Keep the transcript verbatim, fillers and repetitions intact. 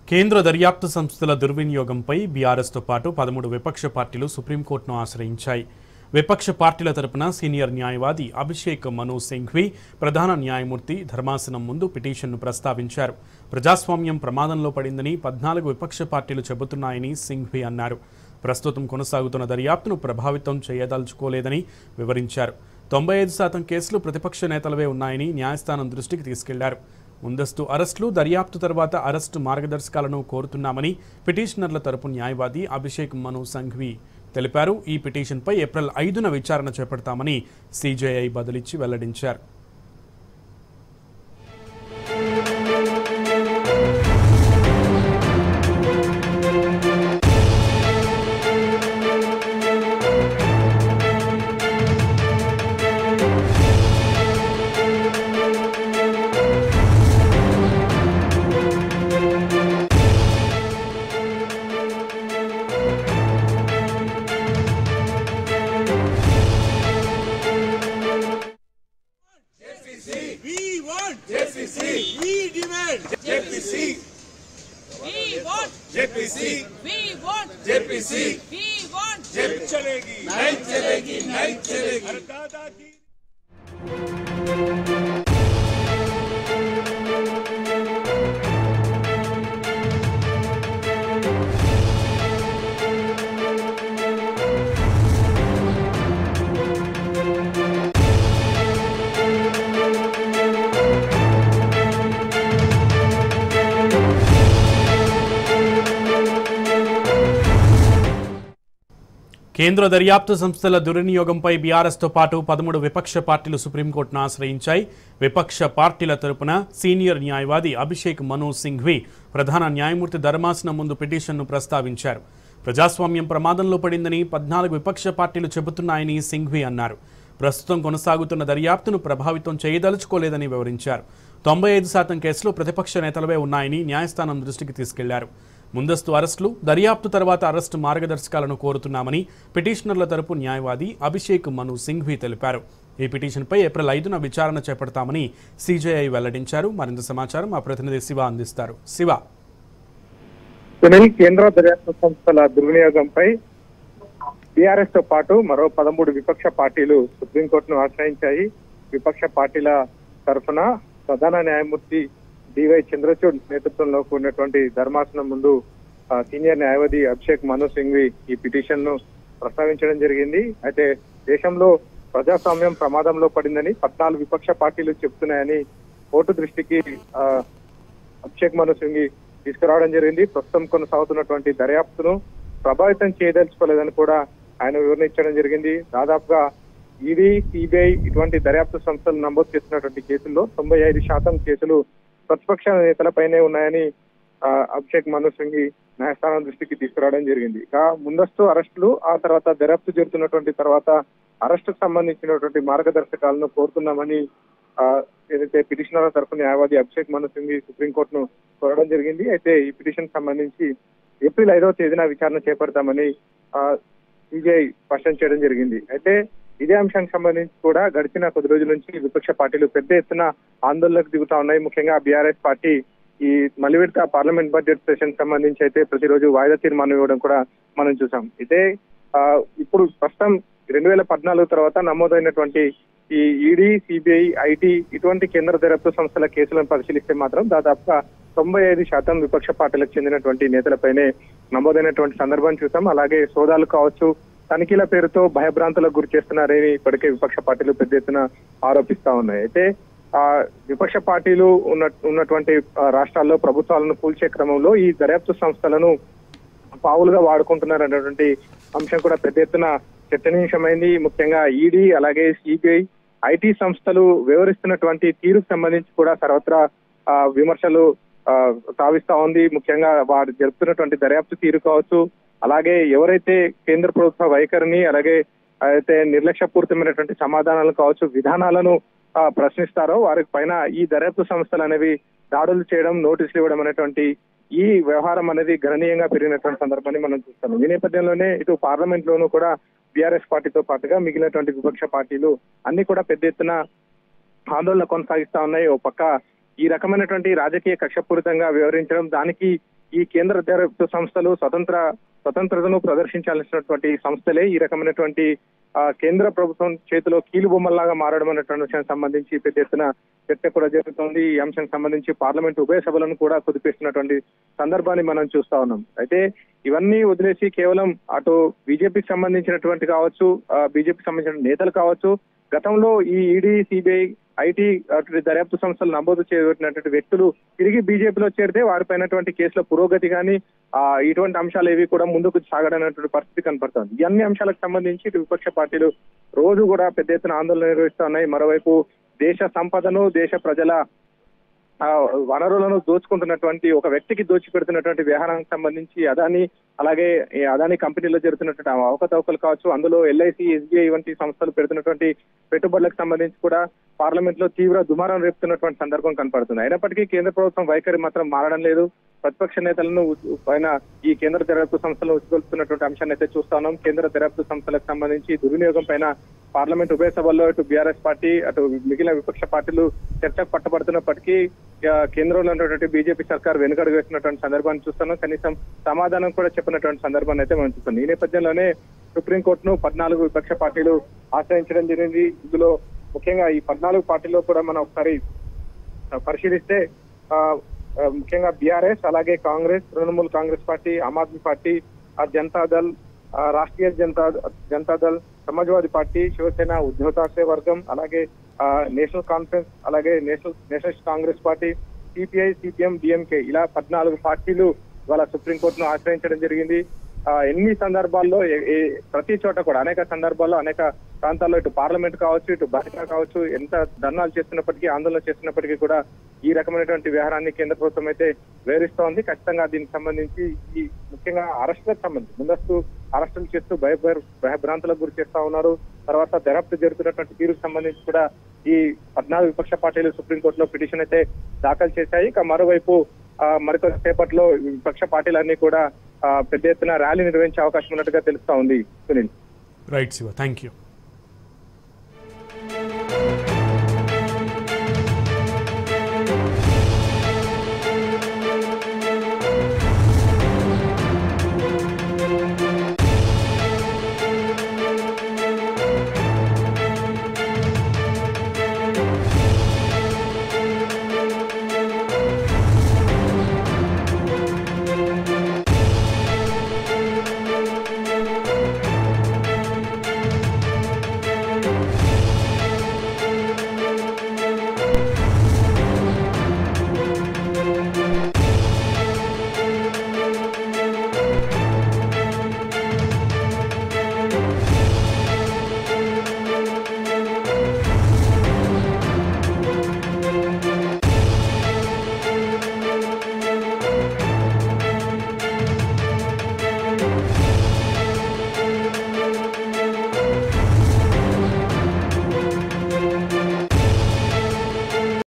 కేంద్ర దర్యాప్తు సంస్థల దుర్వినియోగంపై బీఆర్ఎస్తో పాటు పదమూడు విపక్ష పార్టీలు సుప్రీంకోర్టును ఆశ్రయించాయి. విపక్ష పార్టీల తరపున సీనియర్ న్యాయవాది అభిషేక్ మను సింఘ్వి ప్రధాన న్యాయమూర్తి ధర్మాసనం ముందు పిటిషన్ను ప్రస్తావించారు. ప్రజాస్వామ్యం ప్రమాదంలో పడిందని పద్నాలుగు విపక్ష పార్టీలు చెబుతున్నాయని సింఘ్వి అన్నారు. ప్రస్తుతం కొనసాగుతున్న దర్యాప్తును ప్రభావితం చేయదలుచుకోలేదని వివరించారు. తొంభై ఐదు శాతం కేసులు ప్రతిపక్ష నేతలవే ఉన్నాయని న్యాయస్థానం దృష్టికి తీసుకెళ్లారు. ముందస్తు అరెస్టులు, దర్యాప్తు తర్వాత అరెస్టు మార్గదర్శకాలను కోరుతున్నామని పిటిషనర్ల తరపు న్యాయవాది అభిషేక్ మను సింఘ్వి తెలిపారు. ఈ పిటిషన్పై ఏప్రిల్ ఐదున విచారణ చేపడతామని సీజేఐ బదిలిచ్చి వెల్లడించారు. चलेगी नहीं चलेगी नहीं चलेगी दादागी కేంద్ర దర్యాప్తు సంస్థల దుర్వినియోగంపై బీఆర్ఎస్తో పాటు పదమూడు విపక్ష పార్టీలు సుప్రీంకోర్టును ఆశ్రయించాయి. విపక్ష పార్టీల తరపున సీనియర్ న్యాయవాది అభిషేక్ మను సింఘ్వి ప్రధాన న్యాయమూర్తి ధర్మాసనం ముందు పిటిషన్ను ప్రస్తావించారు. ప్రజాస్వామ్యం ప్రమాదంలో పడిందని పద్నాలుగు విపక్ష పార్టీలు చెబుతున్నాయని సింఘ్వి అన్నారు. ప్రస్తుతం కొనసాగుతున్న దర్యాప్తును ప్రభావితం చేయదలుచుకోలేదని వివరించారు. తొంభై ఐదు శాతం కేసులు ప్రతిపక్ష నేతలవే ఉన్నాయని న్యాయస్థానం దృష్టికి తీసుకెళ్లారు. ముందస్తు అరెస్టులు, దర్యాప్తు తర్వాత అరెస్టు మార్గదర్శకాలను కోరుతున్నామని పిటిషనర్ల తరపు న్యాయవాది అభిషేక్ మను సింఘ్వి తెలిపారు. ఈ పిటిషన్పై ఏప్రిల్ ఐదున విచారణ చేపడతామని సీజేఐ వెల్లడించారు. మరింత సమాచారం మా ప్రతినిధి శివ అందిస్తారు. శివ, కేంద్ర దర్యాప్తు సంస్థల దుర్వినియోగంపై బీఆర్ఎస్ తో పాటు మరో పదమూడు విపక్ష పార్టీలు సుప్రీంకోర్టును ఆశ్రయించాయి. విపక్ష పార్టీల తరఫున ప్రధాన న్యాయమూర్తి డివై చంద్రచూడ్ నేతృత్వంలో కూడినటువంటి ధర్మాసనం ముందు సీనియర్ న్యాయవాది అభిషేక్ మను సింఘ్వి ఈ పిటిషన్ ను ప్రస్తావించడం జరిగింది. అయితే దేశంలో ప్రజాస్వామ్యం ప్రమాదంలో పడిందని పద్నాలుగు విపక్ష పార్టీలు చెబుతున్నాయని కోర్టు దృష్టికి అభిషేక్ మను సింఘ్వి తీసుకురావడం జరిగింది. ప్రస్తుతం కొనసాగుతున్నటువంటి దర్యాప్తును ప్రభావితం చేయదలుచుకోలేదని కూడా ఆయన వివరించడం జరిగింది. దాదాపుగా ఈడీ, సిబిఐ ఇటువంటి దర్యాప్తు సంస్థలు నమోదు చేస్తున్నటువంటి కేసుల్లో తొంభై ఐదు శాతం కేసులు ప్రతిపక్ష నేతలపైనే ఉన్నాయని అభిషేక్ మను సింఘ్వి న్యాయస్థానం దృష్టికి తీసుకురావడం జరిగింది. ఇక ముందస్తు అరెస్టులు, ఆ తర్వాత దర్యాప్తు జరుగుతున్నటువంటి తర్వాత అరెస్టుకు సంబంధించినటువంటి మార్గదర్శకాలను కోరుతున్నామని ఏదైతే పిటిషనర్ల తరఫు న్యాయవాది అభిషేక్ మను సింఘ్వి సుప్రీంకోర్టును కోరడం జరిగింది. అయితే ఈ పిటిషన్ సంబంధించి ఏప్రిల్ ఐదవ తేదీన విచారణ చేపడతామని సిబిఐ స్పష్టం చేయడం జరిగింది. అయితే ఇదే అంశానికి సంబంధించి కూడా గడిచిన కొద్ది రోజుల నుంచి విపక్ష పార్టీలు పెద్ద ఎత్తున ఆందోళనకు దిగుతా ఉన్నాయి. ముఖ్యంగా బీఆర్ఎస్ పార్టీ ఈ మళ్లీ విడత పార్లమెంట్ బడ్జెట్ సెషన్ సంబంధించి అయితే ప్రతిరోజు వాయిదా తీర్మానం ఇవ్వడం కూడా మనం చూసాం. ఇదే ఇప్పుడు ప్రస్తుతం రెండు వేల పద్నాలుగు తర్వాత నమోదైనటువంటి ఈ ఈడీ, సిబిఐ, ఐటీ ఇటువంటి కేంద్ర దర్యాప్తు సంస్థల కేసులను పరిశీలిస్తే మాత్రం దాదాపుగా తొంభై ఐదు శాతం విపక్ష పార్టీలకు చెందినటువంటి నేతలపైనే నమోదైనటువంటి సందర్భం చూసాం. అలాగే సోదాలు కావచ్చు, తనిఖీల పేరుతో భయభ్రాంతులకు గురి చేస్తున్నారని ఇప్పటికే విపక్ష పార్టీలు పెద్ద ఎత్తున ఆరోపిస్తా ఉన్నాయి. అయితే ఆ విపక్ష పార్టీలు ఉన్న ఉన్నటువంటి రాష్ట్రాల్లో ప్రభుత్వాలను కూల్చే క్రమంలో ఈ దర్యాప్తు సంస్థలను పావులుగా వాడుకుంటున్నారు అనేటువంటి అంశం కూడా పెద్ద ఎత్తున చర్చనీయాంశమైంది. ముఖ్యంగా ఈడీ అలాగే సిబిఐ, ఐటీ సంస్థలు వ్యవహరిస్తున్నటువంటి తీరుకు సంబంధించి కూడా సర్వత్రా విమర్శలు సావిస్తా ఉంది. ముఖ్యంగా వారు జరుపుతున్నటువంటి దర్యాప్తు తీరు కావచ్చు, అలాగే ఎవరైతే కేంద్ర ప్రభుత్వ వైఖరిని అలాగే అయితే నిర్లక్ష్యపూరితమైనటువంటి సమాధానాలు కావచ్చు, విధానాలను ప్రశ్నిస్తారో వారి పైన ఈ దర్యాప్తు సంస్థలు అనేవి దాడులు చేయడం, నోటీసులు ఇవ్వడం అనేటువంటి ఈ వ్యవహారం అనేది గణనీయంగా పెరిగినటువంటి సందర్భాన్ని మనం చూస్తాం. ఈ నేపథ్యంలోనే ఇటు పార్లమెంట్ లోనూ కూడా బీఆర్ఎస్ పార్టీతో పాటుగా మిగిలినటువంటి విపక్ష పార్టీలు అన్ని కూడా పెద్ద ఎత్తున ఆందోళన కొనసాగిస్తా ఉన్నాయి. ఓ పక్క ఈ రకమైనటువంటి రాజకీయ కక్షపూరితంగా వ్యవహరించడం, దానికి ఈ కేంద్ర దర్యాప్తు సంస్థలు స్వతంత్ర స్వతంత్రతను ప్రదర్శించాల్సినటువంటి సంస్థలే ఈ రకమైనటువంటి ఆ కేంద్ర ప్రభుత్వం చేతిలో కీలు బొమ్మల్లాగా మారడం అనేటువంటి విషయానికి సంబంధించి పెద్ద ఎత్తున చర్చ కూడా జరుగుతోంది. ఈ అంశానికి సంబంధించి పార్లమెంట్ ఉభయ సభలను కూడా కుదిపేస్తున్నటువంటి సందర్భాన్ని మనం చూస్తా ఉన్నాం. అయితే ఇవన్నీ వదిలేసి కేవలం అటు బీజేపీకి సంబంధించినటువంటి కావచ్చు, బీజేపీకి సంబంధించిన నేతలు కావచ్చు, గతంలో ఈ ఈడీ, సిబిఐ, ఐటీ దర్యాప్తు సంస్థలు నమోదు చేయబడినటువంటి వ్యక్తులు తిరిగి బీజేపీలో చేరితే వారిపైనటువంటి కేసుల పురోగతి కానీ ఆ ఇటువంటి అంశాలు ఏవి కూడా ముందుకు సాగడనేటువంటి పరిస్థితి కనపడుతుంది. ఈ అన్ని అంశాలకు సంబంధించి ఇటు విపక్ష పార్టీలు రోజు కూడా పెద్ద ఎత్తున ఆందోళన నిర్వహిస్తా ఉన్నాయి. మరోవైపు దేశ సంపదను, దేశ ప్రజల ఆ వనరులను దోచుకుంటున్నటువంటి ఒక వ్యక్తికి దోచిపెడుతున్నటువంటి వ్యవహారానికి సంబంధించి అదాని, అలాగే అదాని కంపెనీలో జరుగుతున్నటువంటి అవకతవకలు కావచ్చు, అందులో ఎల్ఐసి, ఎస్బీఐ వంటి సంస్థలు పెడుతున్నటువంటి పెట్టుబడులకు సంబంధించి కూడా పార్లమెంట్ లో తీవ్ర దుమారం రేపుతున్నటువంటి సందర్భం కనపడుతుంది. అయినప్పటికీ కేంద్ర ప్రభుత్వం వైఖరి మాత్రం మారడం లేదు. ప్రతిపక్ష నేతలను పైన ఈ కేంద్ర దర్యాప్తు సంస్థలు ఉచ్చుకొలుపుతున్నటువంటి అంశాన్ని అయితే చూస్తా ఉన్నాం. కేంద్ర దర్యాప్తు సంస్థలకు సంబంధించి దుర్వినియోగం పైన పార్లమెంట్ ఉభయ సభల్లో ఇటు బీఆర్ఎస్ పార్టీ, అటు మిగిలిన విపక్ష పార్టీలు చర్చకు పట్టబడుతున్నప్పటికీ కేంద్రంలో ఉన్నటువంటి బీజేపీ సర్కార్ వెనుకడుగు వేసినటువంటి సందర్భాన్ని చూస్తున్నాం. కనీసం సమాధానం కూడా చెప్పినటువంటి సందర్భాన్ని అయితే మనం చూస్తున్నాం. ఈ నేపథ్యంలోనే సుప్రీంకోర్టును పద్నాలుగు విపక్ష పార్టీలు ఆశ్రయించడం జరిగింది. ఇందులో ముఖ్యంగా ఈ పద్నాలుగు పార్టీలో కూడా మనం ఒకసారి పరిశీలిస్తే ఆ ముఖ్యంగా బీఆర్ఎస్, అలాగే Congress, Trinamool Congress party, Aam Aadmi party, Janata Dal, Rashtriya Janata Janata Dal, Samajwadi party, Shiv Sena, Uddhav Thackeray వర్గం, అలాగే నేషనల్ కాన్ఫరెన్స్, అలాగే national nationalist Congress party, CPI, CPM, DMK ఇలా పద్నాలుగు పార్టీలు ఇవాళ సుప్రీంకోర్టును ఆశ్రయించడం జరిగింది. ఎన్ని సందర్భాల్లో ప్రతి చోట కూడా అనేక సందర్భాల్లో అనేక ప్రాంతాల్లో ఇటు పార్లమెంట్ కావచ్చు, ఇటు బయట కావచ్చు, ఎంత ధర్నాలు చేస్తున్నప్పటికీ, ఆందోళన చేస్తున్నప్పటికీ కూడా ఈ రకమైనటువంటి వ్యవహారాన్ని కేంద్ర ప్రభుత్వం అయితే వివరిస్తోంది. ఖచ్చితంగా దీనికి సంబంధించి ఈ ముఖ్యంగా అరెస్టులకు సంబంధించి ముందస్తు అరెస్టులు చేస్తూ భయ భయభ్రాంతులకు గురి చేస్తా ఉన్నారు. తర్వాత దర్యాప్తు జరుగుతున్నటువంటి తీరుకు సంబంధించి కూడా ఈ పద్నాలుగు విపక్ష పార్టీలు సుప్రీంకోర్టులో పిటిషన్ అయితే దాఖలు చేశాయి. ఇక మరోవైపు మరికొద్ది సేపట్లో విపక్ష పార్టీలన్నీ కూడా పెద్ద ఎత్తున ర్యాలీ నిర్వహించే అవకాశం ఉన్నట్టుగా తెలుస్తా ఉంది. Sunil. Right Shiva, thank you.